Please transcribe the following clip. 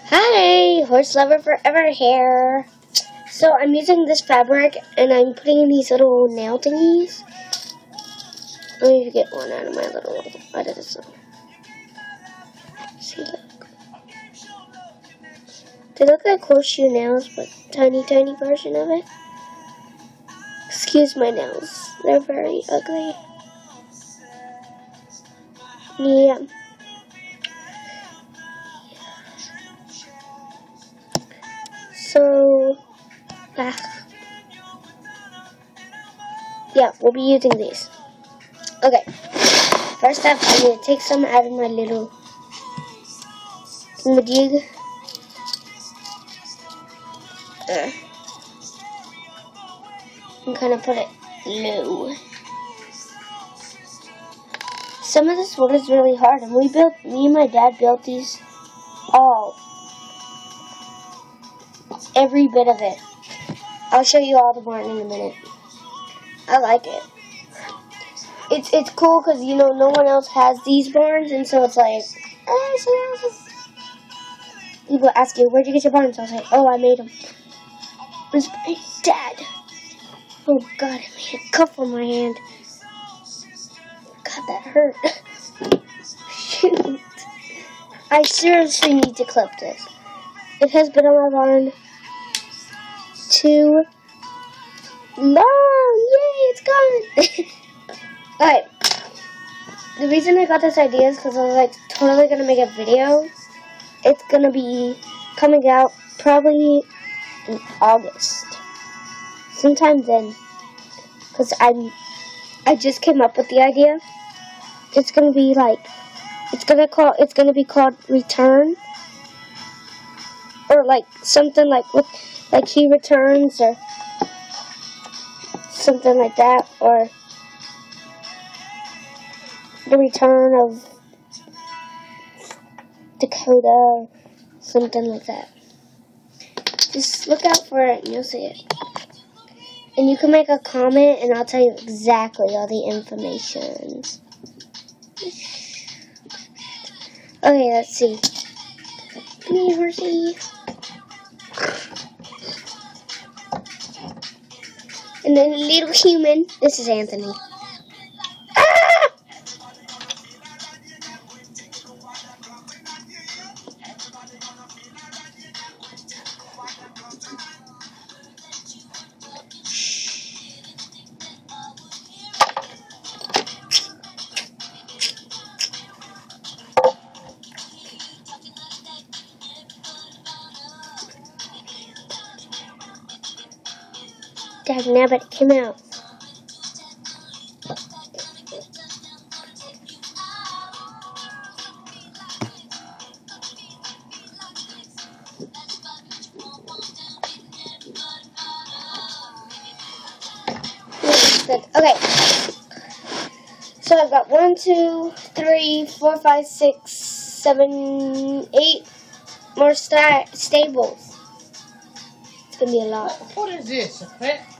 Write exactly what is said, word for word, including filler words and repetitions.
Hi, horse lover forever here. So I'm using this fabric and I'm putting in these little nail thingies. Let me get one out of my little, out of this one. See, look. They look like horseshoe nails, but tiny, tiny version of it. Excuse my nails. They're very ugly. Yeah. So, ah. yeah, we'll be using these. Okay, first up, I'm going to take some out of my little thingamajig. Uh, and kind of put it low. Some of this wood is really hard, and we built, me and my dad built these all. Every bit of it. I'll show you all the barn in a minute. I like it. It's it's cool because, you know, no one else has these barns, and so it's like, eh, people ask you, where'd you get your barns? I was like, oh, I made them. It was my dad. Oh, God, I made a cuff on my hand. God, that hurt. Shoot. I seriously need to clip this. It has been on my barn too long. Yay, it's gone. Alright. The reason I got this idea is because I was like totally going to make a video. It's going to be coming out probably in August. Sometime then. Because I'm, I just came up with the idea. It's going to be like, it's going to call, it's going to be called Return. Or like something like what, like he returns or something like that, or the return of Dakota, or something like that. Just look out for it and you'll see it. And you can make a comment and I'll tell you exactly all the information. Okay, let's see. Come here, horsey. And then a little human. This is Anthony. Ah! Dag nabbit, it came out. Good. Okay. So I've got one, two, three, four, five, six, seven, eight more sta stables. It's gonna be a lot. What is this? A pet?